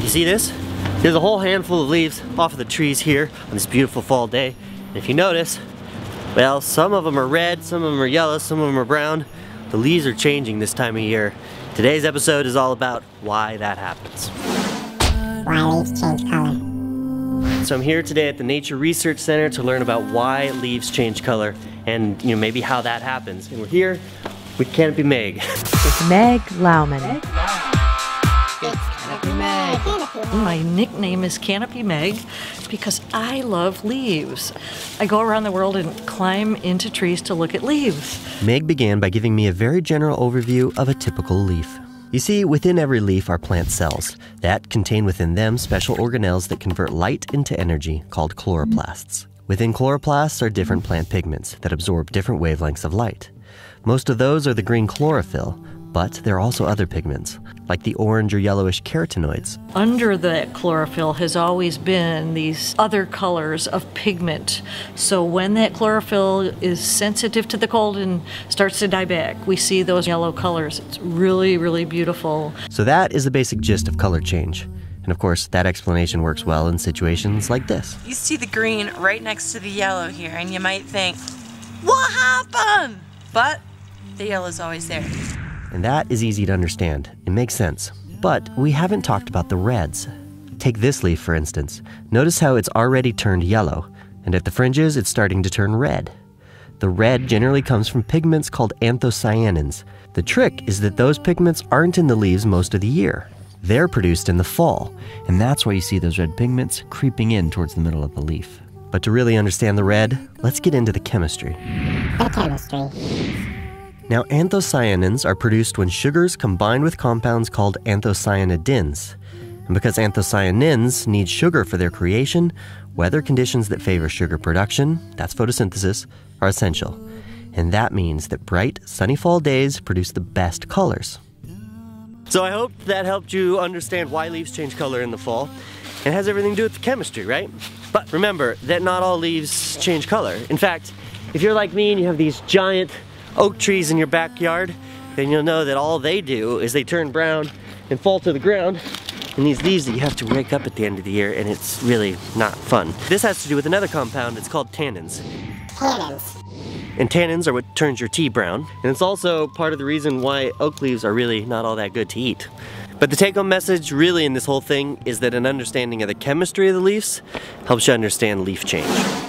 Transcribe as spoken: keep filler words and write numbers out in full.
You see this? There's a whole handful of leaves off of the trees here on this beautiful fall day. And if you notice, well, some of them are red, some of them are yellow, some of them are brown. The leaves are changing this time of year. Today's episode is all about why that happens. Why leaves change color. So I'm here today at the Nature Research Center to learn about why leaves change color and, you know, maybe how that happens. And we're here with Canopy Meg. With Meg Lauman. Meg. Canopy Meg. My nickname is Canopy Meg because I love leaves. I go around the world and climb into trees to look at leaves. Meg began by giving me a very general overview of a typical leaf. You see, within every leaf are plant cells that contain within them special organelles that convert light into energy, called chloroplasts. Within chloroplasts are different plant pigments that absorb different wavelengths of light. Most of those are the green chlorophyll, but there are also other pigments, like the orange or yellowish carotenoids. Under the chlorophyll has always been these other colors of pigment. So when that chlorophyll is sensitive to the cold and starts to die back, we see those yellow colors. It's really, really beautiful. So that is the basic gist of color change. And of course, that explanation works well in situations like this. You see the green right next to the yellow here, and you might think, what happened? But the yellow's always there. And that is easy to understand. It makes sense. But we haven't talked about the reds. Take this leaf, for instance. Notice how it's already turned yellow, and at the fringes, it's starting to turn red. The red generally comes from pigments called anthocyanins. The trick is that those pigments aren't in the leaves most of the year. They're produced in the fall, and that's why you see those red pigments creeping in towards the middle of the leaf. But to really understand the red, let's get into the chemistry. The chemistry. Now, anthocyanins are produced when sugars combine with compounds called anthocyanidins. And because anthocyanins need sugar for their creation, weather conditions that favor sugar production, that's photosynthesis, are essential. And that means that bright, sunny fall days produce the best colors. So I hope that helped you understand why leaves change color in the fall. It has everything to do with the chemistry, right? But remember that not all leaves change color. In fact, if you're like me and you have these giant oak trees in your backyard, then you'll know that all they do is they turn brown and fall to the ground, and these leaves that you have to rake up at the end of the year, and it's really not fun. This has to do with another compound. It's called tannins. Tannins. And tannins are what turns your tea brown, and it's also part of the reason why oak leaves are really not all that good to eat. But the take-home message really in this whole thing is that an understanding of the chemistry of the leaves helps you understand leaf change.